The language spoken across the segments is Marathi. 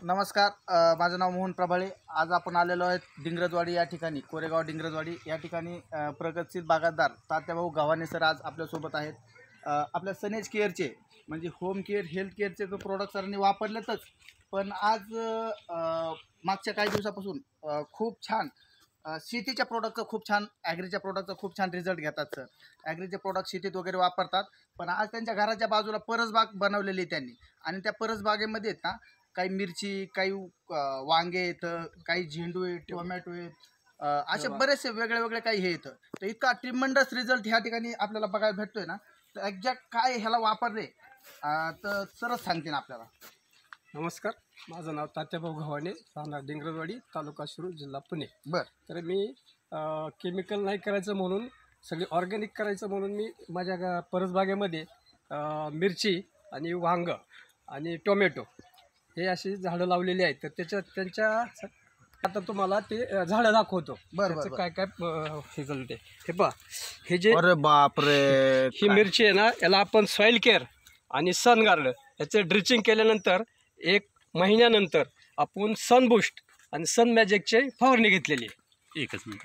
नमस्कार. माझं नाव मोहन प्रभाळे. आज आपण आलेलो आहेत डिंग्रजवाडी या ठिकाणी, कोरेगाव डिंग्रजवाडी या ठिकाणी. प्रगतशील बागायतदार तात्याभाऊ गव्हाणे सर आज आपल्यासोबत आहेत. आपल्या सनेज केअरचे म्हणजे होम केअर हेल्थ केअरचे जो प्रोडक्ट सरांनी वापरलेतच, पण आज मागच्या काही दिवसापासून खूप छान शेतीच्या प्रोडक्टचं खूप छान, ॲग्रीच्या प्रोडक्टचा खूप छान रिझल्ट घेतात सर. ॲग्रीचे प्रोडक्ट शेतीत वगैरे वापरतात, पण आज त्यांच्या घराच्या बाजूला परसबाग बनवलेली आहे त्यांनी. आणि त्या परसबागेमध्ये आहेत ना, काही मिरची, काही वांगे येतं, काही झेंडू आहे, टोमॅटो आहेत, असे बरेचसे वेगळे वेगळे काही हे येतं. तर इतका ट्रिमेंडस रिझल्ट ह्या ठिकाणी आपल्याला बघायला भेटतोय ना. तर एक्झॅक्ट काय ह्याला वापरले तर सरच सांगतील आपल्याला. नमस्कार, माझं नाव तात्याभाऊ गव्हाणे, राहणार डिंग्रजवाडी, तालुका शिरूर, जिल्हा पुणे. बरं. तर मी केमिकल नाही करायचं म्हणून, सगळे ऑर्गॅनिक करायचं म्हणून मी माझ्या परसबागेमध्ये मिरची आणि वांगं आणि टोमॅटो हे अशी झाडं लावलेली आहेत. तर त्यांच्या आता तुम्हाला ते झाडं दाखवतो. बरं. काय काय रिझल्ट आहे हे पहा. हे जे अरे बापरे, ही मिरची आहे ना, याला आपण सॉईल केअर आणि सन गार्ड याचं ड्रिचिंग केल्यानंतर 1 महिन्यानंतर आपण सन बूस्ट आणि सन मॅजिकचे फवारणी घेतलेली आहे. एकच मिनिट.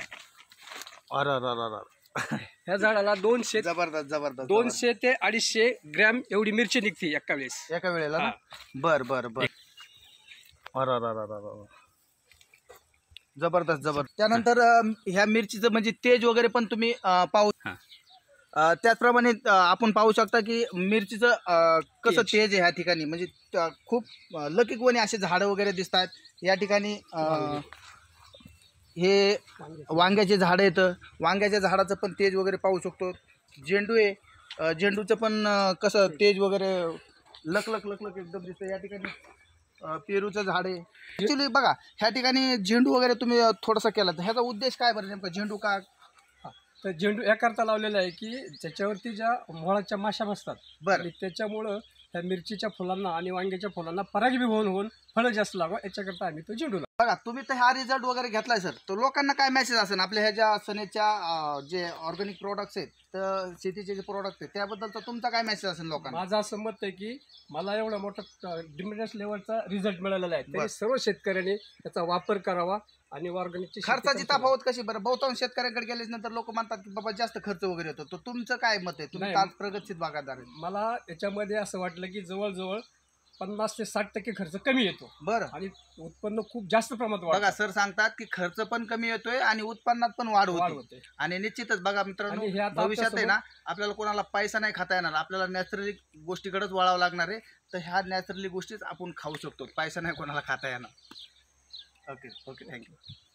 अरे ह्या झाडाला 200 जबरदस्त 200 ते 250 ग्रॅम एवढी मिरची निघते एका वेळेला ना? बर. अरे जबरदस्त. त्यानंतर ह्या मिरचीचं म्हणजे तेज वगैरे पण तुम्ही पाहू. त्याचप्रमाणे आपण पाहू शकता की मिरचीचं कसं तेज आहे ह्या ठिकाणी. म्हणजे खूप लकीकवणी असे झाडं वगैरे दिसत आहेत या ठिकाणी. हे वांग्याचे झाडं येतं, वांग्याच्या झाडाचं पण तेज वगैरे पाहू शकतो. झेंडू आहे, झेंडूचं पण कसं तेज वगैरे लक एकदम दिसतं या ठिकाणी. पेरूचं झाड आहे. ॲक्च्युली बघा, ह्या ठिकाणी झेंडू वगैरे तुम्ही थोडासा केला, तर ह्याचा उद्देश काय बरं नेमका? झेंडू का? तर झेंडू याकरता लावलेला आहे की ज्याच्यावरती ज्या मोळाच्या माशा बसतात, बरं. त्याच्यामुळं त्या मिरचीच्या फुलांना आणि वांग्याच्या फुलांना परागीभवन होऊन फळं जास्त लावा, याच्याकरता आम्ही तो झेंडू लावतो. बघा, तुम्ही तर हा रिझल्ट वगैरे घेतलाय सर, तर लोकांना काय मेसेज असेल आपल्या ह्या ज्या सनेच्या जे ऑर्गॅनिक प्रोडक्ट्स आहेत, तर शेतीचे जे प्रोडक्ट आहेत त्याबद्दलचा तुमचा काय मेसेज असेल लोकांना? माझं असं मत आहे की मला एवढा मोठा डिमिनस लेवलचा रिझल्ट मिळालेला आहे, तरी सर्व शेतकऱ्यांनी त्याचा वापर करावा. आणि ऑर्गॅनिकची खर्चाची तफावत कशी बरं? बहुतांश शेतकऱ्यांकडे गेल्यानंतर लोक म्हणतात की बाबा जास्त खर्च वगैरे होतो, तर तुमचं काय मत आहे? तुम्ही आज प्रगतशील बागायतदार आहे. मला याच्यामध्ये असं वाटलं की जवळजवळ 50 ते 60% खर्च कमी येतो. बरं. आणि उत्पन्न खूप जास्त प्रमाणात वाढतं. बघा, सर सांगतात की खर्च पण कमी येतोय आणि उत्पन्नात पण वाढ होते. आणि निश्चितच बघा मित्रांनो, भविष्यात आहे ना, आपल्याला कोणाला पैसा नाही खाता येणार, आपल्याला नॅचरली गोष्टीकडेच वळावं लागणार आहे. तर ह्या नॅचरली गोष्टीच आपण खाऊ शकतो, पैसा नाही कोणाला खाता येणार. Okay, thank you.